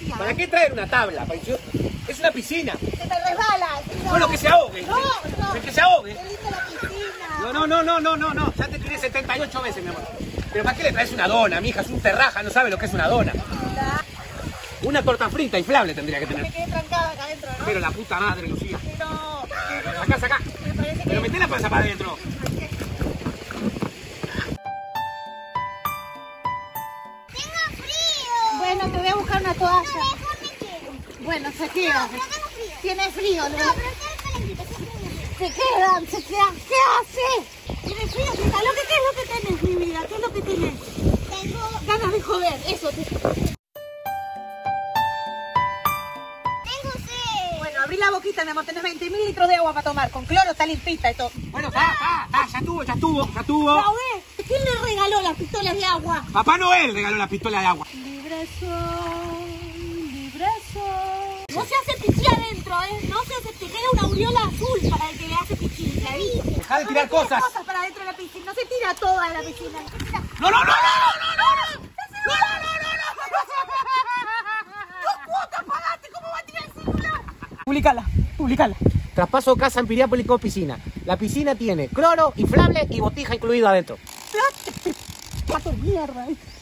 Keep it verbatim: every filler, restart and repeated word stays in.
hacía. ¿Para qué traer una tabla? Es una piscina. Se te resbala. No. Bueno, que se ahogue. No, no. Que se ahogue. Qué linda la piscina. No, no, no, no, no, no, no. Ya te tiré setenta y ocho veces, mi amor. Pero ¿para qué le traes una dona, mija? Es un terraja, no sabe lo que es una dona. Una torta frita inflable tendría que tener. Me quedé trancada acá adentro, ¿no? Pero la puta madre, Lucía. No. Acá, acá. Me parece que... Pero meté la panza para adentro. Tengo frío. Bueno, te voy a buscar una toalla. No, mejor me quedo. Bueno, se queda. No, pero tengo frío. Tiene frío, ¿no? No, pero está calentito. Se quedan, se quedan. ¿Qué hace? ¿Tienes frío? ¿Qué, es lo que, ¿Qué es lo que tenés, mi vida? ¿Qué es lo que tenés? Tengo... Ganas de joder, eso. Te... Tengo sed. Bueno, abrí la boquita, mi amor. Tenés veinte mil litros de agua para tomar. Con cloro, está limpita y todo. Bueno, está, está, está, ya estuvo, ya estuvo, ya estuvo. ¿La ves? ¿Quién le regaló las pistolas de agua? Papá Noel regaló la pistola de agua. Libre soy, libre soy. No se hace pichí adentro, ¿eh? No se hace, te queda una aureola azul para el que le hace pichí. Deja de No tirar le tires cosas. cosas para dentro de la piscina. No se tira toda la piscina. No, no, no, no, no, no, no, no. No, no, no, no, ¡Dos cuotas pagaste! ¿Cómo va a tirar el celular? Publicala, publicala. Traspaso casa en Piriápolis con piscina. La piscina tiene cloro, inflable y botija incluido adentro. ¡Pato mierda!